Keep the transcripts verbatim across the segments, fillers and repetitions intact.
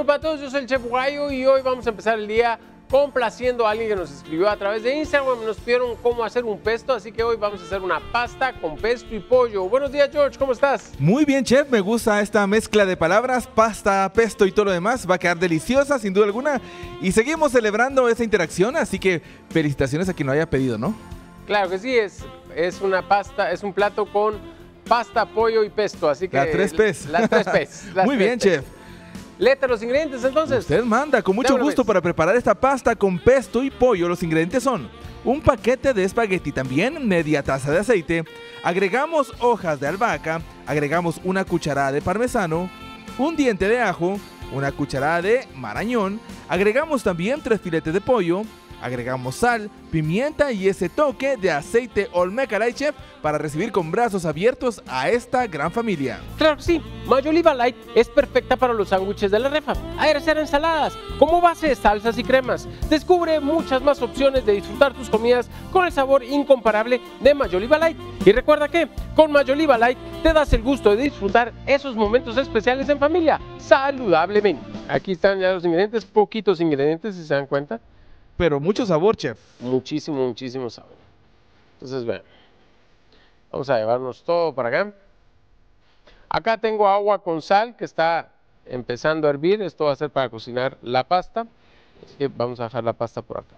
Bueno, para todos, yo soy el Chef Guayo y hoy vamos a empezar el día complaciendo a alguien que nos escribió a través de Instagram. Nos pidieron cómo hacer un pesto, así que hoy vamos a hacer una pasta con pesto y pollo. Buenos días, George, ¿cómo estás? Muy bien, chef, me gusta esta mezcla de palabras, pasta, pesto y todo lo demás. Va a quedar deliciosa, sin duda alguna. Y seguimos celebrando esa interacción, así que felicitaciones a quien lo haya pedido, ¿no? Claro que sí, es, es una pasta, es un plato con pasta, pollo y pesto, así que... Las tres P's. Las tres P's. Las Muy tres bien, P's. chef. Léete los ingredientes entonces. Usted manda, con mucho Déjame gusto ver. para preparar esta pasta con pesto y pollo. Los ingredientes son un paquete de espagueti, también media taza de aceite, agregamos hojas de albahaca, agregamos una cucharada de parmesano, un diente de ajo, una cucharada de marañón, agregamos también tres filetes de pollo, agregamos sal, pimienta y ese toque de aceite Olmeca Light, chef, para recibir con brazos abiertos a esta gran familia. Claro que sí, Mayo Oliva Light es perfecta para los sándwiches de la refa, aderezar ensaladas, como base de salsas y cremas. Descubre muchas más opciones de disfrutar tus comidas con el sabor incomparable de Mayo Oliva Light. Y recuerda que con Mayo Oliva Light te das el gusto de disfrutar esos momentos especiales en familia, saludablemente. Aquí están ya los ingredientes, poquitos ingredientes si se dan cuenta. Pero mucho sabor, chef. Muchísimo, muchísimo sabor. Entonces, vean, vamos a llevarnos todo para acá. Acá tengo agua con sal que está empezando a hervir. Esto va a ser para cocinar la pasta. Así que vamos a dejar la pasta por acá.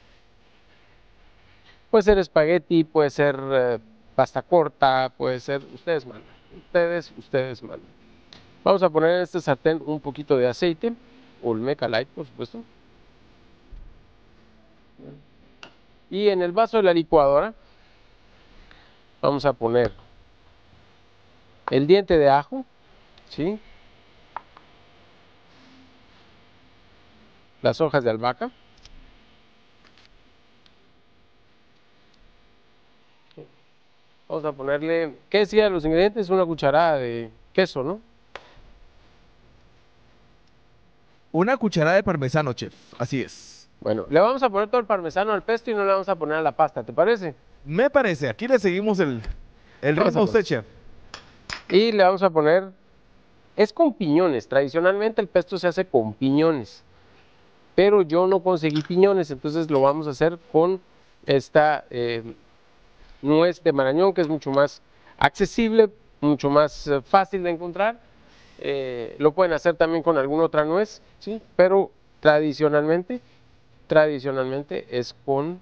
Puede ser espagueti, puede ser eh, pasta corta, puede ser... Ustedes mandan. Ustedes, ustedes mandan. Vamos a poner en este sartén un poquito de aceite. Olmeca Light, por supuesto. Y en el vaso de la licuadora vamos a poner el diente de ajo, ¿sí? Las hojas de albahaca, vamos a ponerle, ¿qué decía los ingredientes? Una cucharada de queso, ¿no? Una cucharada de parmesano, chef. Así es. Bueno, le vamos a poner todo el parmesano al pesto y no le vamos a poner a la pasta, ¿te parece? Me parece. Aquí le seguimos el, el Vamos ritmo a a usted, chef. Y le vamos a poner, es con piñones, tradicionalmente el pesto se hace con piñones, pero yo no conseguí piñones, entonces lo vamos a hacer con esta eh, nuez de marañón, que es mucho más accesible, mucho más eh, fácil de encontrar. Eh, lo pueden hacer también con alguna otra nuez, ¿sí? Pero tradicionalmente, tradicionalmente es con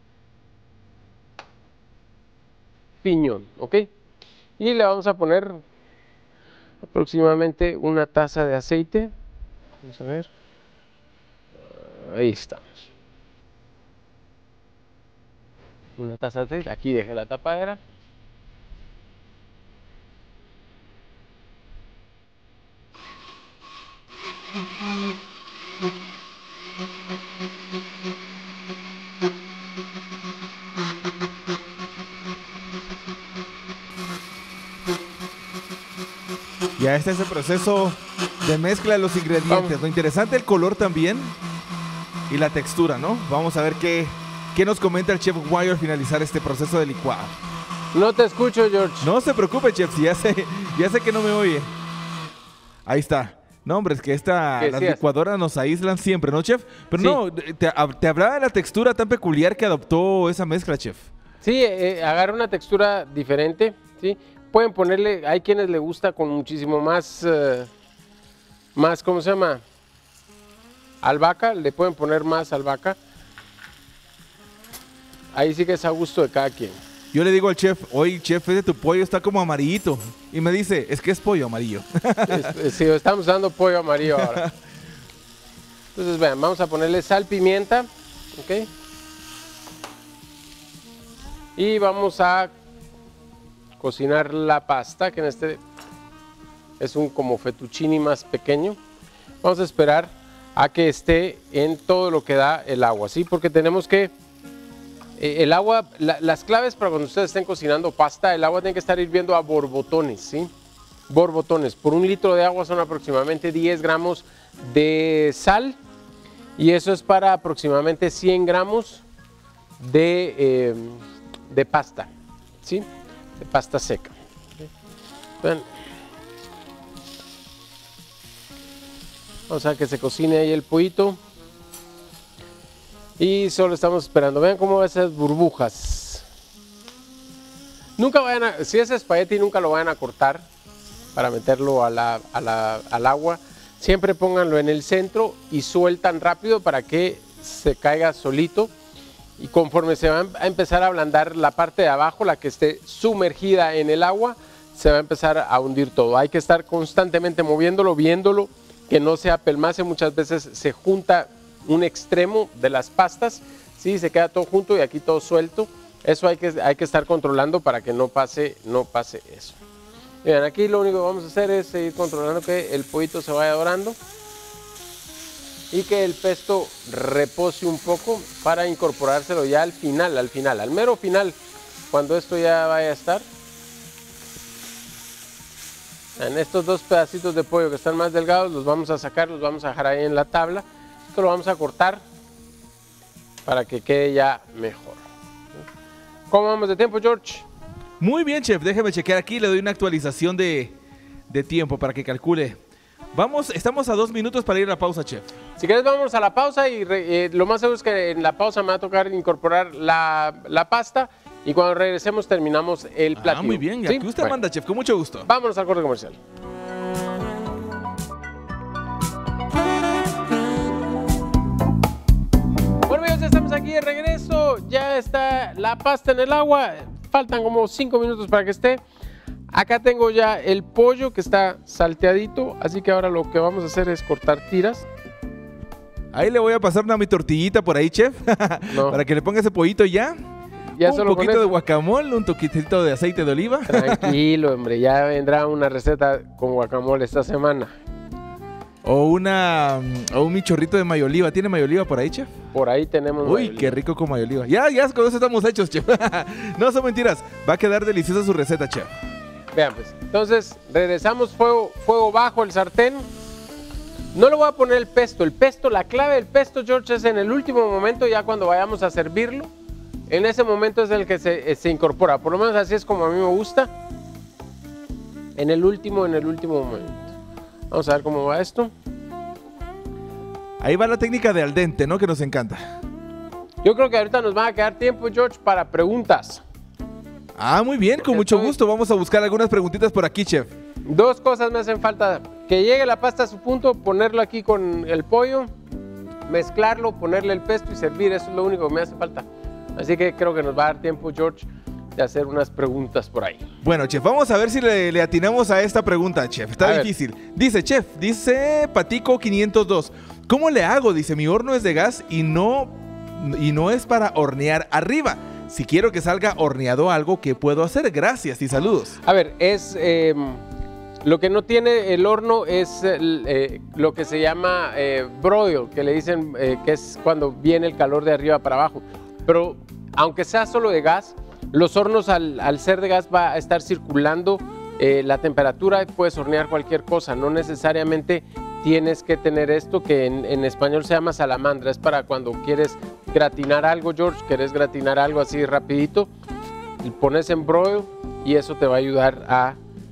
piñón, ¿ok? Y le vamos a poner aproximadamente una taza de aceite. Vamos a ver. Ahí estamos. Una taza de aceite. Aquí dejé la tapadera. Ya este es el proceso de mezcla de los ingredientes. Vamos. Lo interesante el color también y la textura, ¿no? Vamos a ver qué, qué nos comenta el chef Guayo al finalizar este proceso de licuado. No te escucho, George. No se preocupe, chef, si ya sé, ya sé que no me oye. Ahí está. No, hombre, es que esta, ¿Qué las decías? licuadoras nos aíslan siempre, ¿no, chef? Pero Sí. no, te, te hablaba de la textura tan peculiar que adoptó esa mezcla, chef. Sí, eh, agarra una textura diferente, ¿sí? Pueden ponerle, hay quienes le gusta con muchísimo más, eh, más, ¿cómo se llama? Albahaca, le pueden poner más albahaca. Ahí sí que es a gusto de cada quien. Yo le digo al chef, oye, chef, ese tu pollo está como amarillito. Y me dice, es que es pollo amarillo. Es- Sí, estamos dando pollo amarillo ahora. Entonces, vean, vamos a ponerle sal, pimienta, ¿ok? Y vamos a cocinar la pasta, que en este es un como fettuccine más pequeño. Vamos a esperar a que esté en todo lo que da el agua, ¿sí? Porque tenemos que, eh, el agua, la- las claves para cuando ustedes estén cocinando pasta, el agua tiene que estar hirviendo a borbotones, ¿sí? Borbotones. Por un litro de agua son aproximadamente diez gramos de sal y eso es para aproximadamente cien gramos de, eh, de pasta, ¿sí? De pasta seca. Vean. Vamos a que se cocine ahí el pollito. Y solo estamos esperando. Vean cómo va esas burbujas. Nunca vayan a, si es espagueti, nunca lo vayan a cortar para meterlo a la, a la, al agua. Siempre pónganlo en el centro y sueltan rápido para que se caiga solito. Y conforme se va a empezar a ablandar la parte de abajo, la que esté sumergida en el agua, se va a empezar a hundir todo. Hay que estar constantemente moviéndolo, viéndolo, que no se apelmace. Muchas veces se junta un extremo de las pastas, ¿sí? Se queda todo junto y aquí todo suelto. Eso hay que, hay que estar controlando para que no pase, no pase eso. Miren, aquí lo único que vamos a hacer es seguir controlando que el pollito se vaya dorando y que el pesto repose un poco para incorporárselo ya al final, al final, al mero final, cuando esto ya vaya a estar. En estos dos pedacitos de pollo que están más delgados los vamos a sacar, los vamos a dejar ahí en la tabla. Esto lo vamos a cortar para que quede ya mejor. ¿Cómo vamos de tiempo, George? Muy bien, chef, déjeme chequear aquí, le doy una actualización de, de tiempo para que calcule. Vamos, estamos a dos minutos para ir a la pausa, chef. Si quieres vamos a la pausa y re, eh, lo más seguro es que en la pausa me va a tocar incorporar la, la pasta y cuando regresemos terminamos el platillo. Ah, muy bien, ¿Sí? aquí usted Bueno, manda, chef, con mucho gusto. vámonos al corte comercial. Bueno amigos, ya estamos aquí de regreso, ya está la pasta en el agua, faltan como cinco minutos para que esté. Acá tengo ya el pollo que está salteadito, así que ahora lo que vamos a hacer es cortar tiras. Ahí le voy a pasar una mi tortillita por ahí, chef, No. para que le ponga ese pollito ya. Ya un solo con poquito eso. de guacamole, un toquitito de aceite de oliva. Tranquilo, hombre, ya vendrá una receta con guacamole esta semana. O una o un michorrito de mayo oliva. ¿Tiene mayo oliva por ahí, chef? Por ahí tenemos. Uy, mayo qué oliva. rico con mayo oliva. Ya, ya, con eso estamos hechos, chef. No son mentiras. Va a quedar deliciosa su receta, chef. Vean pues, entonces regresamos, fuego, fuego bajo el sartén. No le voy a poner el pesto, el pesto, la clave del pesto, George, es en el último momento, ya cuando vayamos a servirlo. En ese momento es el que se, se incorpora, por lo menos así es como a mí me gusta. En el último, en el último momento. Vamos a ver cómo va esto. Ahí va la técnica de al dente, ¿no? Que nos encanta. Yo creo que ahorita nos va a quedar tiempo, George, para preguntas. Ah, muy bien, con mucho gusto. Vamos a buscar algunas preguntitas por aquí, chef. Dos cosas me hacen falta. Que llegue la pasta a su punto, ponerlo aquí con el pollo, mezclarlo, ponerle el pesto y servir. Eso es lo único que me hace falta. Así que creo que nos va a dar tiempo, George, de hacer unas preguntas por ahí. Bueno, chef, vamos a ver si le, le atinamos a esta pregunta, chef. Está A difícil. Dice, chef, dice Patico quinientos dos. ¿Cómo le hago? Dice, mi horno es de gas y no, y no es para hornear arriba. Si quiero que salga horneado algo, ¿qué puedo hacer? Gracias y saludos. A ver, es eh, lo que no tiene el horno es el, eh, lo que se llama eh, broil, que le dicen eh, que es cuando viene el calor de arriba para abajo. Pero aunque sea solo de gas, los hornos al, al ser de gas va a estar circulando eh, la temperatura y puedes hornear cualquier cosa. No necesariamente tienes que tener esto que en, en español se llama salamandra. Es para cuando quieres gratinar algo, George, quieres gratinar algo así rapidito, y pones en broil y eso te va a ayudar a...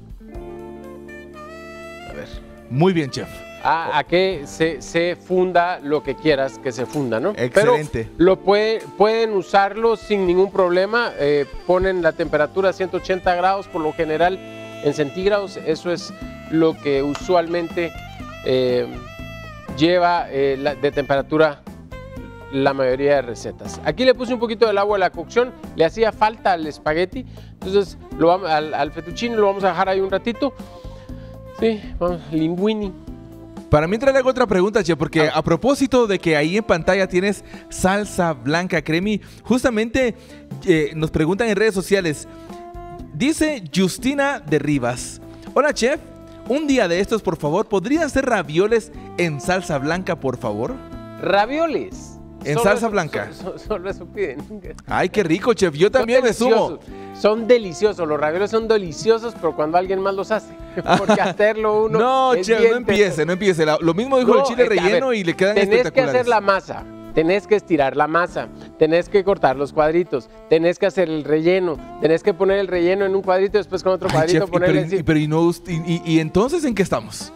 A ver. Muy bien, chef. A, a que se, se funda lo que quieras que se funda, ¿no? Excelente. Pero lo puede, pueden usarlo sin ningún problema. Eh, ponen la temperatura a ciento ochenta grados, por lo general en centígrados. Eso es lo que usualmente eh, lleva eh, la, de temperatura la mayoría de recetas. Aquí le puse un poquito del agua de la cocción. Le hacía falta al espagueti. Entonces lo vamos, al, al fettuccine lo vamos a dejar ahí un ratito. Sí, vamos, linguini. Para mí traerle otra pregunta, chef, porque a propósito de que ahí en pantalla tienes salsa blanca cremi, justamente eh, nos preguntan en redes sociales, dice Justina de Rivas, hola chef, un día de estos por favor, ¿podrían hacer ravioles en salsa blanca por favor? Ravioles. En Solo salsa eso- blanca. so- so- Solo eso piden. Ay, qué rico, chef, yo también me Son sumo. deliciosos, Son deliciosos, los ravioles son deliciosos, pero cuando alguien más los hace. Porque hacerlo uno. No, es chef, bien no empiece, no empiece. La- Lo mismo dijo No, el chile es que, a relleno ver, y le quedan Tenés que espectaculares. hacer la masa, tenés que estirar la masa, tenés que cortar los cuadritos, tenés que hacer el relleno, tenés que poner el relleno en un cuadrito y después con otro Ay, cuadrito chef, y ponerle pero, y- encima. pero y, no, y, y- y entonces ¿en qué estamos?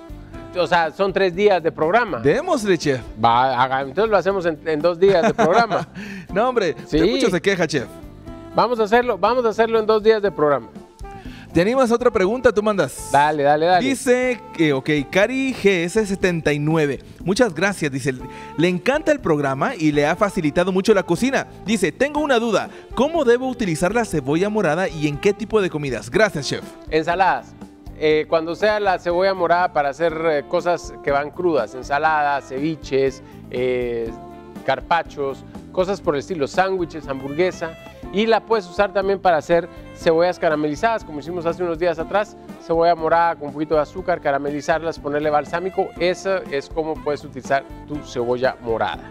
o sea, son tres días de programa. Démosle, chef. Va, haga, entonces lo hacemos en, en dos días de programa. No, hombre, Sí. usted mucho se queja, chef. Vamos a hacerlo, vamos a hacerlo en dos días de programa. ¿Te animas a otra pregunta? Tú mandas. Dale, dale, dale. Dice, que, ok, Cari G S setenta y nueve. Muchas gracias. Dice, le encanta el programa y le ha facilitado mucho la cocina. Dice, tengo una duda. ¿Cómo debo utilizar la cebolla morada y en qué tipo de comidas? Gracias, chef. Ensaladas. Eh, cuando sea la cebolla morada para hacer eh, cosas que van crudas, ensaladas, ceviches, eh, carpachos, cosas por el estilo, sándwiches, hamburguesa. Y la puedes usar también para hacer cebollas caramelizadas, como hicimos hace unos días atrás. Cebolla morada con un poquito de azúcar, caramelizarlas, ponerle balsámico. Esa es como puedes utilizar tu cebolla morada.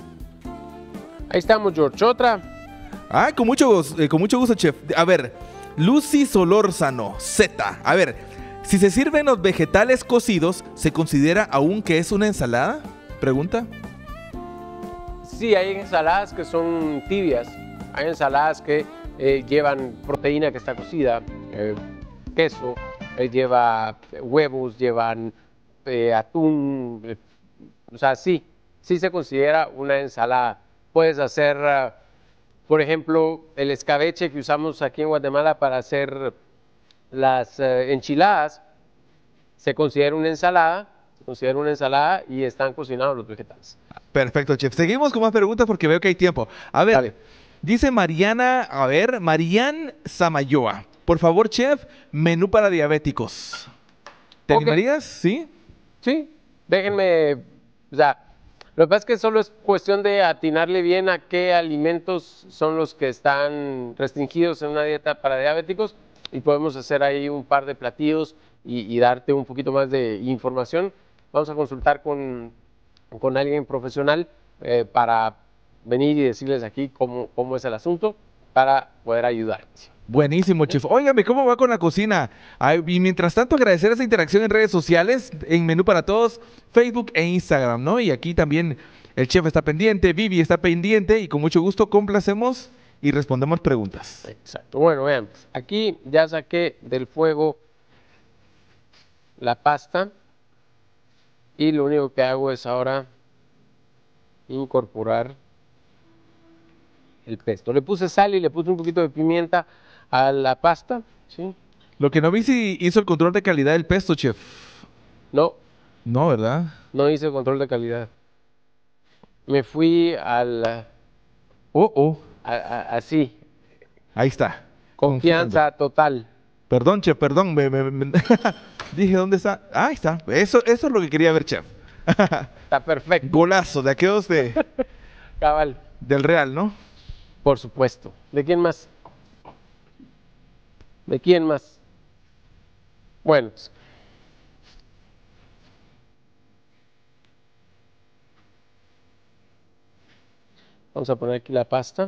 Ahí estamos, George. Otra. Ah, con mucho, gusto, eh, con mucho gusto, chef. A ver, Lucy Solórzano, Z. A ver, si se sirven los vegetales cocidos, ¿se considera aún que es una ensalada? Pregunta. Sí, hay ensaladas que son tibias. Hay ensaladas que eh, llevan proteína que está cocida, eh, queso, eh, lleva huevos, llevan eh, atún. Eh, o sea, sí, sí se considera una ensalada. Puedes hacer, uh, por ejemplo, el escabeche que usamos aquí en Guatemala para hacer las uh, enchiladas. Se considera una ensalada, se considera una ensalada y están cocinados los vegetales. Perfecto, chef. Seguimos con más preguntas porque veo que hay tiempo. A ver, Dale. Dice Mariana, a ver, Marian Samayoa. Por favor, chef, menú para diabéticos. ¿Te Ok. animarías? ¿Sí? Sí, déjenme, o sea, lo que pasa es que solo es cuestión de atinarle bien a qué alimentos son los que están restringidos en una dieta para diabéticos y podemos hacer ahí un par de platillos y, y darte un poquito más de información. Vamos a consultar con, con alguien profesional eh, para venir y decirles aquí cómo, cómo es el asunto para poder ayudarte. Buenísimo, chef. Óigame, ¿cómo va con la cocina? Ay, y mientras tanto, agradecer esa interacción en redes sociales, en Menú para Todos, Facebook e Instagram, ¿no? Y aquí también el chef está pendiente, Vivi está pendiente y con mucho gusto complacemos y respondemos preguntas. Exacto. Bueno, vean, aquí ya saqué del fuego la pasta y lo único que hago es ahora incorporar el pesto. Le puse sal y le puse un poquito de pimienta a la pasta, ¿sí? Lo que no vi si hizo el control de calidad del pesto, chef. No, No, ¿verdad? no hice control de calidad. Me fui al, Oh, oh. a- a- así, Ahí está. confianza total. Perdón, chef, perdón. me- me- me- Dije, ¿dónde está? Ah, ahí está. Eso, eso es lo que quería ver, chef. Está perfecto, Golazo de aquellos de, cabal. del Real, ¿no? Por supuesto. ¿De quién más? ¿De quién más? Bueno. Vamos a poner aquí la pasta.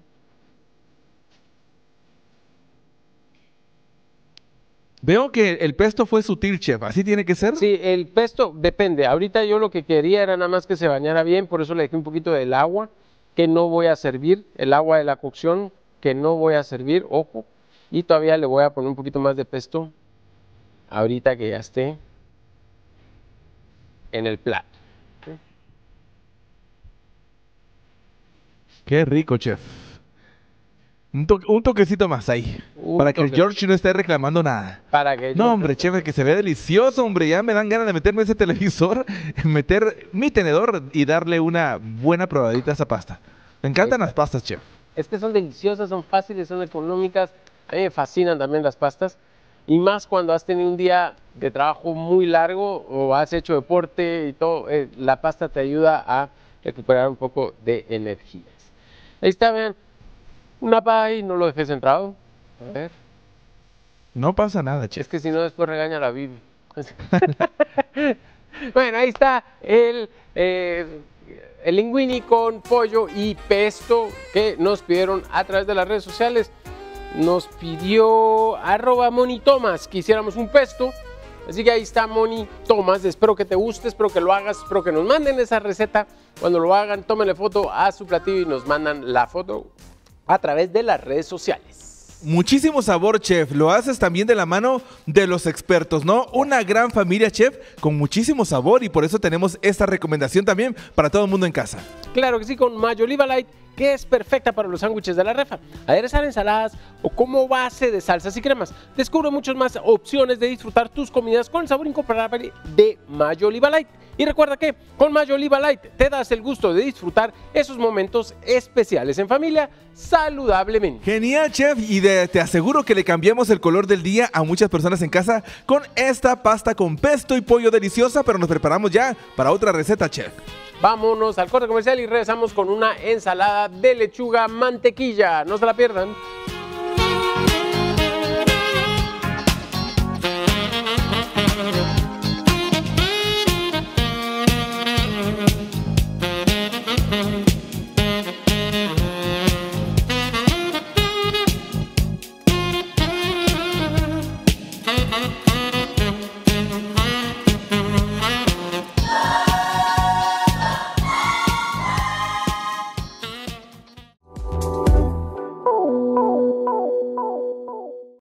Veo que el pesto fue sutil, chef. ¿Así tiene que ser? Sí, el pesto depende. Ahorita yo lo que quería era nada más que se bañara bien, por eso le dejé un poquito del agua que no voy a servir, el agua de la cocción que no voy a servir, ojo. Y todavía le voy a poner un poquito más de pesto ahorita que ya esté en el plato. Qué rico, chef. Un, to- un toquecito más ahí. Un para que el toque- George no esté reclamando nada. Para que No, yo- hombre, chef, que se ve delicioso, hombre. Ya me dan ganas de meterme ese televisor, meter mi tenedor y darle una buena probadita a esa pasta. Me encantan las pastas, chef. Es que son deliciosas, son fáciles, son económicas. A mí me fascinan también las pastas. Y más cuando has tenido un día de trabajo muy largo o has hecho deporte y todo, eh, la pasta te ayuda a recuperar un poco de energías. Ahí está, vean. Una pay, no lo dejé centrado. A ver. No pasa nada, Es chef. que si no, después regaña a la Bibi. Bueno, ahí está el, eh, el linguini con pollo y pesto que nos pidieron a través de las redes sociales. Nos pidió arroba Moni Thomas que hiciéramos un pesto. Así que ahí está Moni Thomas. Espero que te guste, espero que lo hagas, espero que nos manden esa receta. Cuando lo hagan, tómenle foto a su platillo y nos mandan la foto a través de las redes sociales. Muchísimo sabor, chef. Lo haces también de la mano de los expertos, ¿no? Una gran familia, chef, con muchísimo sabor, y por eso tenemos esta recomendación también para todo el mundo en casa. Claro que sí, con Mayo Oliva Light, que es perfecta para los sándwiches de la refa, aderezar ensaladas o como base de salsas y cremas. Descubre muchas más opciones de disfrutar tus comidas con el sabor incomparable de Mayo Oliva Light. Y recuerda que con Mayo Oliva Light te das el gusto de disfrutar esos momentos especiales en familia saludablemente. Genial, chef, y de, te aseguro que le cambiamos el color del día a muchas personas en casa con esta pasta con pesto y pollo deliciosa, pero nos preparamos ya para otra receta, chef. Vámonos al corte comercial y regresamos con una ensalada de lechuga mantequilla. No se la pierdan.